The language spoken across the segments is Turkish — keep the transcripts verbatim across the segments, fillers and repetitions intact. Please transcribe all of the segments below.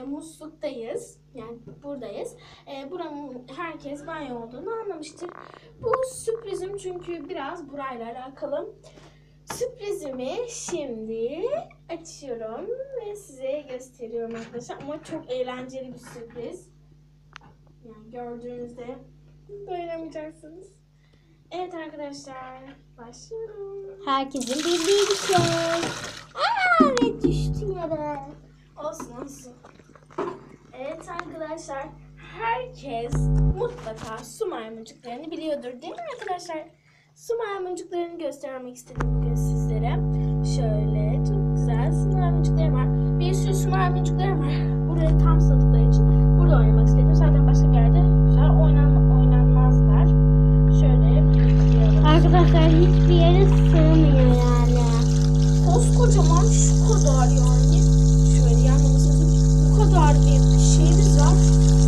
musluktayız. Yani buradayız. E, buranın herkes banyo olduğunu anlamıştır. Bu sürprizim çünkü biraz burayla alakalı. Sürprizimi şimdi açıyorum ve size gösteriyorum arkadaşlar. Ama çok eğlenceli bir sürpriz. Yani gördüğünüzde dayanamayacaksınız. Evet arkadaşlar, başlıyorum. Herkesin bildiği bir şey. Aa, ve düştü yere. Olsun olsun. Evet arkadaşlar, herkes mutlaka su maymuncuklarını biliyordur değil mi arkadaşlar? Su maymuncuklarını göstermek istedim bugün sizlere. Şöyle çok güzel su maymuncuklarım var. Bir sürü su maymuncuklarım var. Burayı tam sadıkları için burada oynamak istedim. Zaten başka bir yerde güzel oynan oynanmazlar. Şöyle bir Arkadaşlar hiçbir yere sığmıyor yani. koskocaman şu kadar yani. Şöyle yanlamasını bu kadar bir şeyimiz var.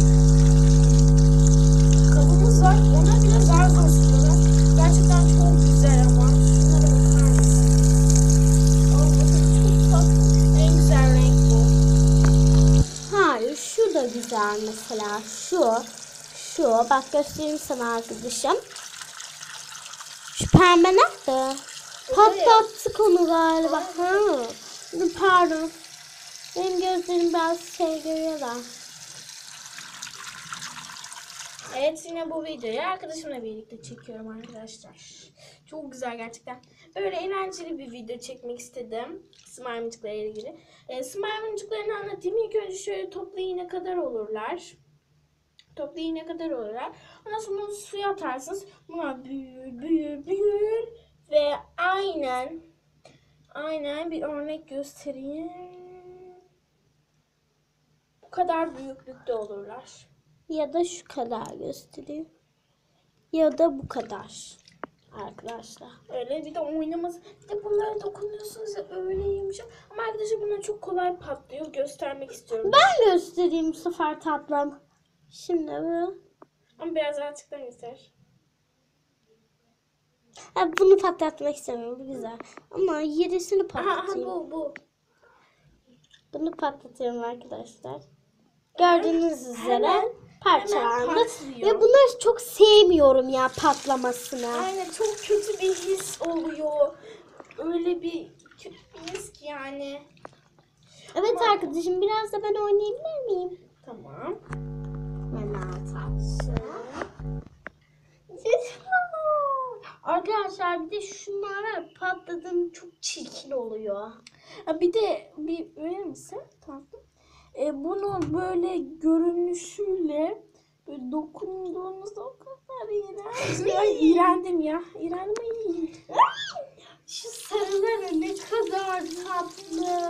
Kabımız var. Ona bile zar zor sürüyorlar. Gerçekten çok güzel ama. Şunlara bakar mısın? Oh, çok tatlı. En güzel renk bu. Hayır, şu da güzel mesela. Şu, şu. Bak göstereyim sana arkadaşım. Şu pembe nerede? Patlattık onu galiba. Ha. Pardon. Benim gözlerim biraz şey görüyor da. Evet, yine bu videoyu arkadaşımla birlikte çekiyorum arkadaşlar. Çok güzel gerçekten. Böyle eğlenceli bir video çekmek istedim. Smartmıncıklarla ilgili. E, Smartmıncıklarını anlatayım. İlk önce şöyle toplu iğne kadar olurlar. Toplu iğne kadar olurlar. Ondan sonra bunu suya atarsınız. Bunlar büyür, büyür, büyür. Ve aynen aynen bir örnek göstereyim. Bu kadar büyüklükte olurlar. Ya da şu kadar göstereyim. Ya da bu kadar. Arkadaşlar. Öyle bir de oynaması. Bir de bunlara dokunuyorsunuz ya, öyle yumuşak. Ama arkadaşlar bunlar çok kolay patlıyor. Göstermek istiyorum. Ben göstereyim bu sefer tatlım. Şimdi bu. Ama biraz açıktan göster. Ha, bunu patlatmak istemiyorum. Bu güzel. Ama yerisini Aha, aha patlatayım. bu bu. Bunu patlatıyorum arkadaşlar. Gördüğünüz üzere Hemen- parçalandı. hemen patlıyor. Ve bunları çok sevmiyorum ya patlamasını. Aynen, çok kötü bir his oluyor. Öyle bir kötü bir his ki yani. Evet Ama- arkadaşım biraz da ben oynayabilir miyim? Tamam. Ben Arkadaşlar bir de şunlara patladığım çok çirkin oluyor. Ha, bir de bir verir misin? Tamam. E, bunu böyle görünüşüyle böyle dokunduğunuzda o kadar iğrenç. Ay, iğrendim ya. İğrendim. Şu sarıları ne kadar tatlı.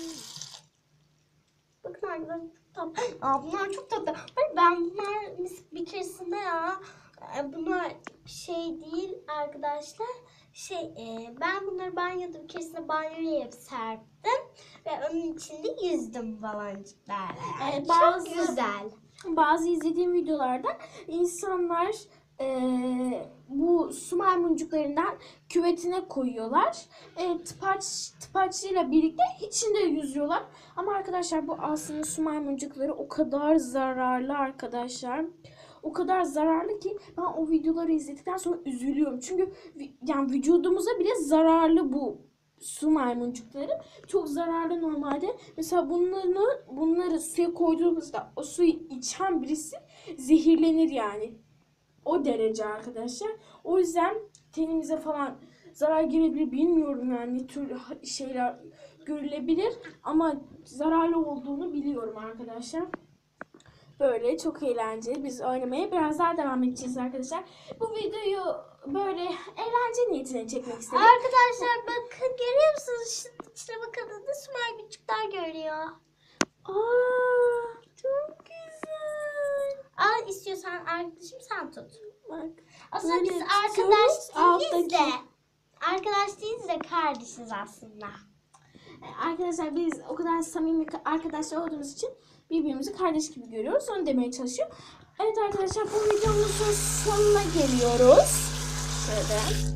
Bakın arkadaşlar çok tatlı. Aa, bunlar çok tatlı. Hayır, ben bunlar bir keresinde ya. e, Bunlar şey değil arkadaşlar. Şey e, ben bunları banyoda bir keresinde banyoya hep serptim. Ve onun içinde yüzdüm baloncuklarla. Yani Evet, çok bazı- güzel. Bazı izlediğim videolarda insanlar eee, bu su maymuncuklarından küvetine koyuyorlar. E, tıpaç, tıpaçıyla birlikte içinde yüzüyorlar. Ama arkadaşlar bu aslında su maymuncukları o kadar zararlı arkadaşlar. O kadar zararlı ki ben o videoları izledikten sonra üzülüyorum. Çünkü vi- yani vücudumuza bile zararlı bu su maymuncukları. Çok zararlı normalde. Mesela bunları bunları suya koyduğumuzda o suyu içen birisi zehirlenir yani. O derece arkadaşlar. O yüzden tenimize falan zarar gelebilir, bilmiyorum yani ne tür şeyler görülebilir ama zararlı olduğunu biliyorum arkadaşlar. Böyle çok eğlenceli. Biz oynamaya biraz daha devam edeceğiz arkadaşlar. Bu videoyu böyle eğlence niyetine çekmek istedim. Arkadaşlar bakın görüyor musunuz? Şu içine bakın nasıl maymuncuklar görüyor. Aa, çok güzel. Al istiyorsan arkadaşım sen tut. Bak. Aslında Böyle biz arkadaş tutuyoruz, değiliz alttaki- de. Arkadaş değiliz de kardeşiz aslında. Arkadaşlar biz o kadar samimi arkadaşlar olduğumuz için birbirimizi kardeş gibi görüyoruz. Onu demeye çalışıyor. Evet arkadaşlar, bu videomuzun sonuna geliyoruz. Şöyle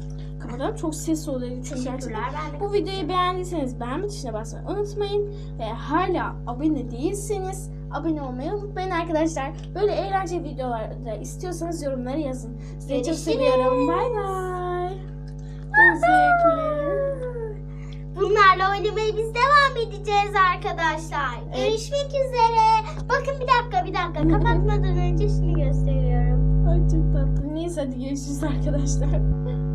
kapatalım. Çok ses oluyor çünkü gerçekten. Teşekkürler. Ben de Bu videoyu beğendiyseniz beğenme tuşuna basmayı unutmayın. Ve hala abone değilseniz abone olmayı unutmayın arkadaşlar. Böyle eğlenceli videolar da istiyorsanız yorumlara yazın. Sizi çok Görüşürüz. seviyorum. Bay bay. Çok zevkli. Bunlarla oynamaya biz devam edeceğiz arkadaşlar. Evet. Görüşmek üzere. Bakın bir dakika bir dakika. Kapatmadan önce şunu gösteriyorum. Ay çok tatlı. Neyse hadi görüşürüz arkadaşlar.